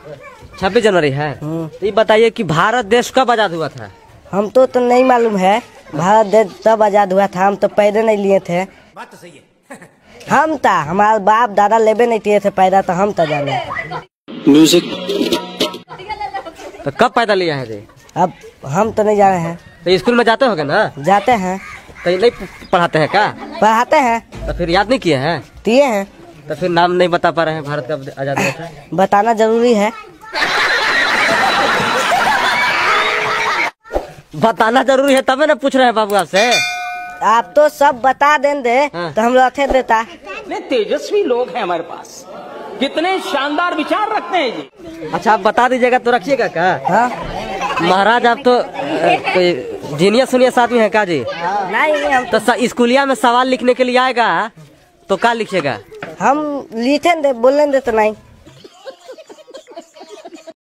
26 जनवरी है। तो ये बताइए कि भारत देश कब आजाद हुआ था? हम तो नहीं मालूम है। भारत देश तब आजाद हुआ था, हम तो पैदा नहीं लिए थे। बात तो सही है। हम था, हमारे बाप दादा लेबे नहीं किए थे पैदा, तो हम तो जाने। म्यूजिक। तो कब पैदा लिया है जी? अब हम तो नहीं जाने हैं। तो स्कूल में जाते होगे ना? जाते हैं। तो ये नहीं पढ़ाते हैं क्या? पढ़ाते हैं। तो फिर याद नहीं किए हैं? किए हैं। तो फिर नाम नहीं बता पा रहे हैं भारत कब आजाद हुआ था? बताना जरूरी है। बताना जरूरी है तभी ना पूछ रहे हैं बाबू आपसे। आप तो सब बता देंगे हाँ। तो हम रखे देता। कितने तेजस्वी लोग हैं हमारे पास, कितने शानदार विचार रखते हैं जी। अच्छा आप बता दीजिएगा तो रखिएगा क्या? हाँ? महाराज आप तो जीनियस सुनियस आदमी है क्या जी? नहीं हम तो स्कूलिया में सवाल लिखने के लिए आएगा तो क्या लिखिएगा? हम लिखे दे बोलने दे तो नहीं।